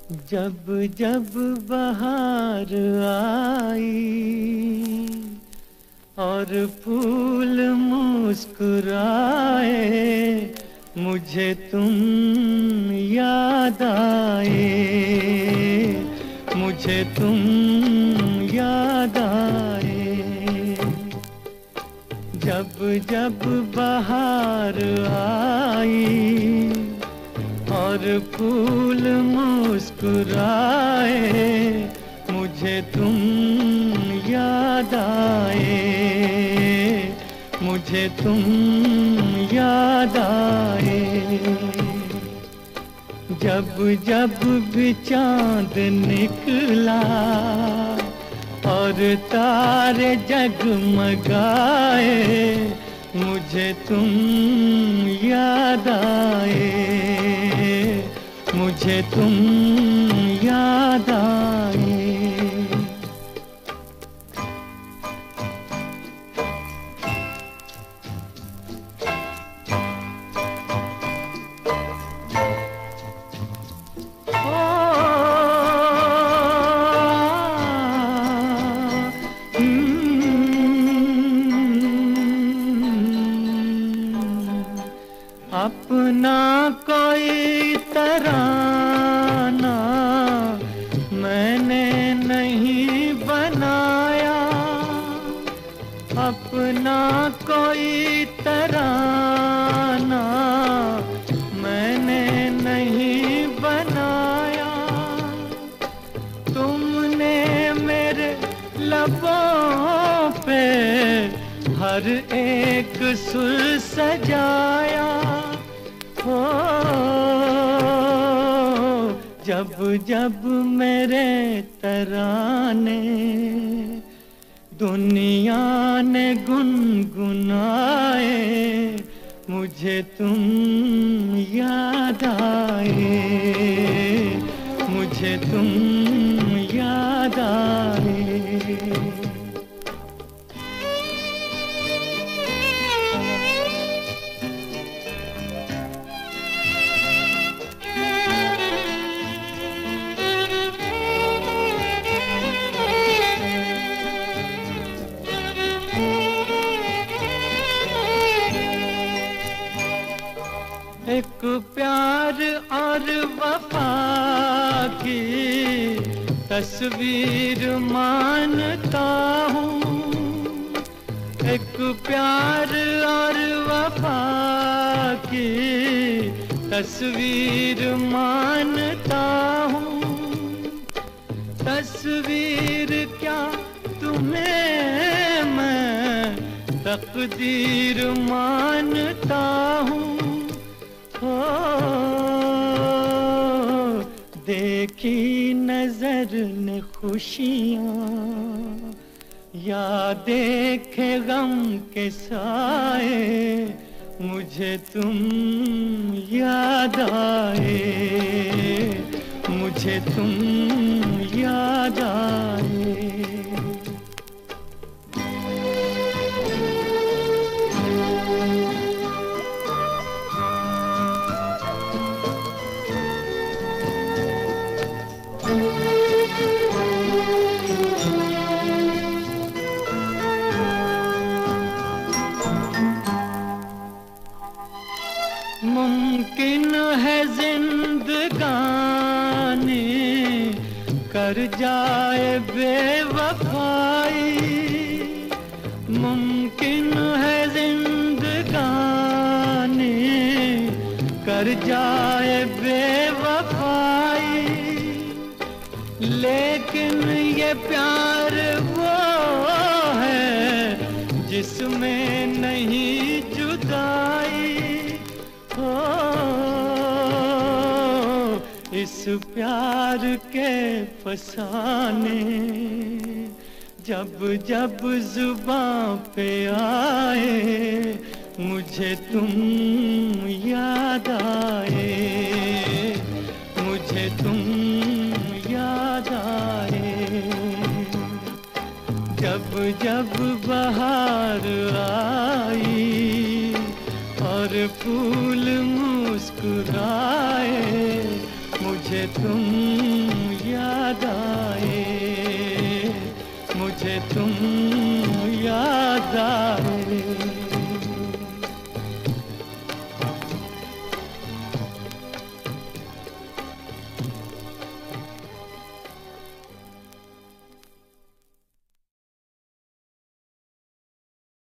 जब जब बहार आई और फूल मुस्कुराए, मुझे तुम याद आए, मुझे तुम याद आए। जब जब बहार आई और फूल मुस्कुराए, मुझे तुम याद आए, मुझे तुम याद आए। जब जब भी चांद निकला और तारे जगमगाए, मुझे तुम याद आए, मुझे तुम याद आए। अपना कोई तराना मैंने नहीं बनाया, अपना कोई तराना मैंने नहीं बनाया। तुमने मेरे लबों पे हर एक सुर सजाया। हो जब जब मेरे तराने दुनिया ने गुनगुनाए, मुझे तुम याद आए, मुझे तुम याद आए। एक प्यार और वफा की तस्वीर मानता हूँ, एक प्यार और वफा की तस्वीर मानता हूँ। तस्वीर क्या तुम्हें मैं तकदीर मानता हूँ। हो देखी नजर ने खुशियाँ या देखे गम के साए, मुझे तुम याद आए, मुझे तुम याद आए। मुमकिन है जिंदगानी कर जाए बेवफाई, मुमकिन है जिंदगानी कर जाए बेवफाई। लेकिन ये प्यार वो है जिसमें नहीं जुदाई। इस प्यार के फसाने जब जब जुबां पे आए, मुझे तुम याद आए, मुझे तुम याद आए। जब जब बहार आई और फूल मुस्कुराए, मुझे तुम तुम याद